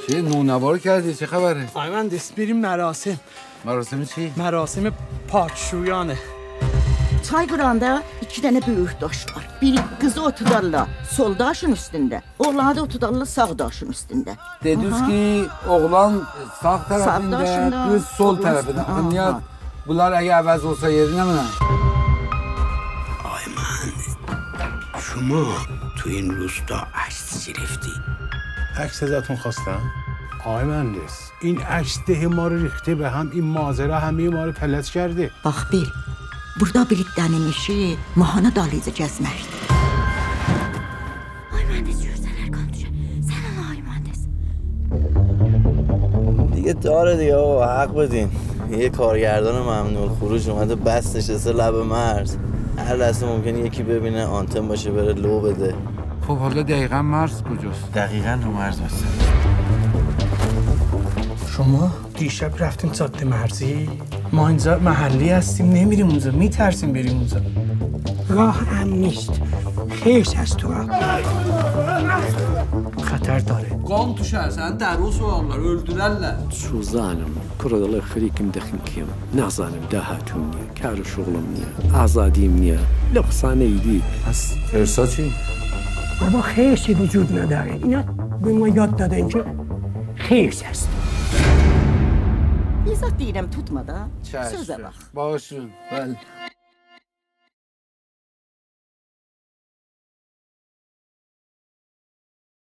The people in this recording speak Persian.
چه نونوار کردی؟ چه خبره؟ آی مهندس بریم مراسم. مراسم چی؟ Merasimi padşuyanı. Çayqıranda 2 dənə böyük daş var. Biri qızı otudarlar sol daşın üstündə, oğlanı da otudarlar sağ daşın üstündə. Dediniz ki oğlan sağ tarafında, daşında, kız sol tarafında. Niye bunlar eğer əvəz olsa yerine mi? آقای مهندس شما تو این روستا عکس گرفتی؟ عکس ازتون خواستم؟ آقای مهندس این عکس ده ما رو ریخته به هم این مازره همه ما رو پلت کرده. Bax bil, burada birliklərin işi mahana dalıca gəzməkdir. Ay mühendis yürüseler konuşuyor. Sen al ay mühendis. دیگه داره دیگه آقا حق بدین. یه کارگردان ممنوع خروج اومده بس نشسته لب مرز. هر لحظه ممکنه یکی ببینه آنتن باشه بره لو بده. خب حالا دقیقا مرز کجاست؟ دقیقاً رو مرز هستن. شما دیشب رفتین جاده مرزی؟ ما اینجا محلی هستیم نمیریم اونجا میترسیم بریم اونجا. راه هم نیست خیش از تو خطر داره. Qan düşər, səni dəri soğanlar, öldürərlər. Suzanım, kuradalı xirikim dəxilkiyim. Nazanım, dəhatım niyə, kar şuğlum niyə, azadiyim niyə, lüqsanə idi. پس ارسا چی؟ بابا خیشی وجود نداره اینا به ما یاد دادن که خیش هست İzzət deyirəm tutma da, Çay. sözə bax. Bağışın. Bəli.